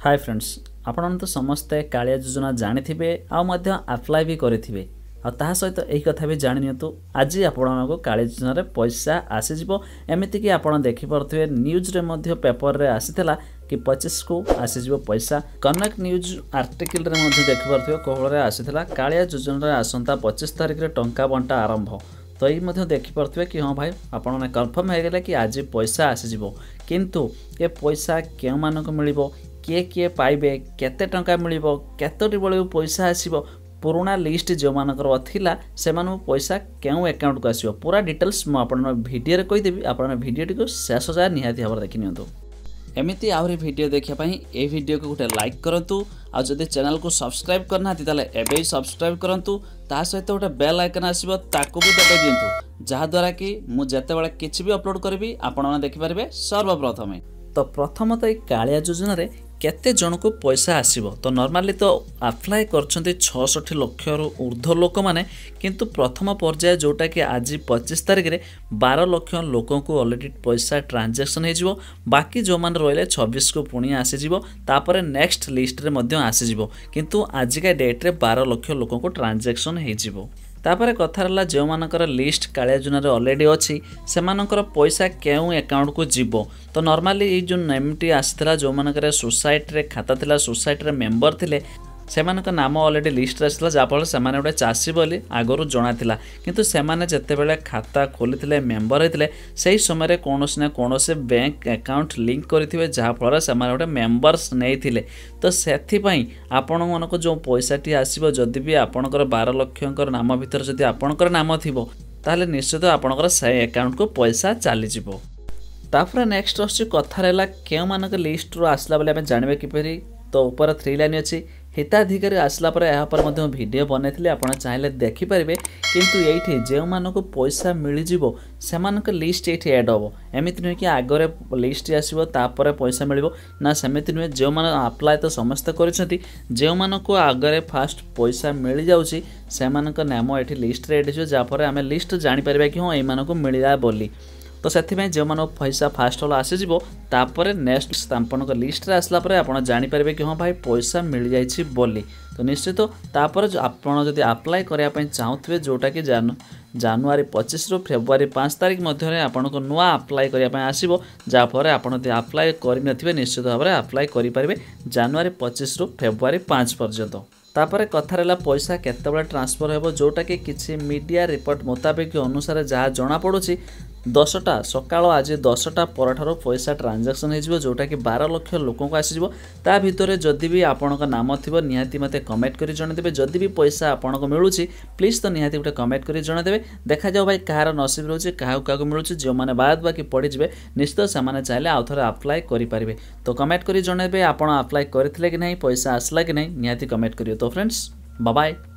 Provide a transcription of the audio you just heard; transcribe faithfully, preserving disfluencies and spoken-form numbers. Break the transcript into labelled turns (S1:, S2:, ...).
S1: Hi friends आपण तो समस्ते कालिया योजना जानिथिबे आ मध्य अप्लाई भी करिथिबे आ ता सहित एही कथा भी जानि नियंतु आज आपण को कालिया योजना रे पैसा आसी जिवो एमिति कि आपण देखि परथिबे न्यूज रे मध्य पेपर रे आसीतला कि पच्चीस को आसी जिवो पैसा कनेक्ट न्यूज आर्टिकल रे मध्य देखि परथिबे कोहळ रे आसीतला कालिया योजना रे आसंता पच्चीस तारिख रे टंका बंटा आरंभ तो ये मध्य देखि परथिबे कि हां भाई आपण ने कंफर्म हे गेले कि आज पैसा आसी जिवो किंतु ये पैसा केउ मानको मिलिबो किए किए पाइबे केते टंका मिलिबो केतोटी बळे पैसा आसीबो पुराना लिस्ट जो मानकर थिला से मानो पैसा केउ अकाउंट को आसीबो पूरा डिटेल्स म आपण वीडियो रे कहि देबी आपण वीडियो टिको शेष जा निहाती हबर देखि नियंतु एमिति आउरी वीडियो देखिया पई ए वीडियो को गोटे लाइक करंतु आ जदि चैनल को सब्सक्राइब करना हती ताले एबे ही सब्सक्राइब करंतु ता सहित गोटे बेल आइकन आसीबो ताको भी दबा दियंतु जहा द्वारा कि मु जते बेले किछि भी अपलोड करबी आपण माने देखि परिबे सर्वप्रथमे। तो प्रथम तो ये कालिया योजना रे केते जन को पैसा आसीबो तो नॉर्मली तो अप्लाई करछन्ते छियासठ लाख रु ऊर्ध्व लोक माने किंतु प्रथम पर्याय जोटा कि आज पच्चीस तारिख रे बारह लाख लोकों को ऑलरेडी पैसा ट्रांजैक्शन हे जिवो बाकी जो मान रहले छब्बीस को पुणी आसी जिवो तापर नेक्स्ट लिस्ट रे मध्य आसी जिवो किंतु आज का डेट रे बारह लाख लोकों को ट्रांजैक्शन हे जिवो तापर कथा रला जो मानकर लिस्ट कालिया योजना रे ऑलरेडी अछि से मानकर पैसा केउ अकाउंट को जीवो तो नॉर्मली ये जो नेमटी आसीतला जो मानकर सोसाइटी रे खाता थिला सोसाइटी रे मेंबर थिले से मानक नाम ऑलरेडी लिस्ट आसला जाफल से माने गोटे चाषी बोली आगरू जना थिला किंतु से माने जते बेले खाता खोली थिले मेंबर हेतिले सेही समय रे कोनोस ना कोनोस बैंक अकाउंट लिंक करिथिबे जाफल से माने गोटे मेंबर्स नै थिले तो सेथि पई आपण मानको जो पैसाटी आसीबो जदि भी आपणकर बारह लाखकर नाम भीतर जदि आपणकर नाम थिबो ताले निश्चित आपणकर से अकाउंट को पैसा चली जिवो। तापर नेक्स्ट अछि कथा रहला केउ मानक लिस्ट रो आसला बेले हम जानबे किपरि तो ऊपर थ्री लाइन अच्छी हिताधिकारी आसला पर यहाँ पर मध्य वीडियो बनैथिले आपण चाहिले देखि परिबे किंतु एठी जे मानको पैसा मिलि जिवो से मानक लिस्ट एठी ऐड होबो एमिति नै कि आगरे लिस्ट आसीबो तापर पैसा मिलिबो ना सेमिति नै जे मान अप्लाई तो समस्त करिसथि जे मानको आगरे फास्ट पैसा मिलि जाउची से मानक नाम एठी लिस्ट रे ऐड जो जा पर हमें लिस्ट जानि परिबे कि हां ए मानको मिलिला बोली तो से जो मान पैसा फास्ट वाला आसीज तापर नेक्स्ट आपन लिस्ट रे आसला पर आप जापर कि हाँ भाई पैसा मिल जाइए बोली तो निश्चित तापर आपड़ जब अप्लाई करने चाहूे जोटा कि जान जनवरी पच्चीस रु फेब्रुआरी पाँच तारिख मध्य आपन को नुआ अप्लाई करने आसो जहाँफल आप अप्लाई करें निश्चित भाव में अप्लाई करेंगे जनवरी पच्चीस रु फेब्रुआरी पाँच पर्यंत। तापर कथा रहा पैसा केतबेले ट्रांसफर हेबो जोटा कि किछि मीडिया रिपोर्ट मुताबिक अनुसार जहाँ जना पड़ुछि दसटा सकाळ आज दसटा परठार पैसा ट्रांजैक्शन हो जोटा कि बारह लाख लोकों को आसीजो ता भितर जदि भी आपण नाम थिबो निहाती मते कमेंट करी जणे देबे जदि भी पैसा आपण को मिलुछि प्लीज तो निहाती गोटे कमेंट करी जणे देबे देखा जाओ भाई कहार नसीब रहउछि काहा काको मिलुछि जो माने बाद बाकी पड़ी जिवे निश्चित से माने चाहिले आउ थरे अप्लाई करि परिबे तो कमेंट करी जणे देबे आपण अप्लाई करथिले कि नहीं पैसा आसला कि नहीं निहाती कमेंट करियो। तो फ्रेंड्स बाय बाय।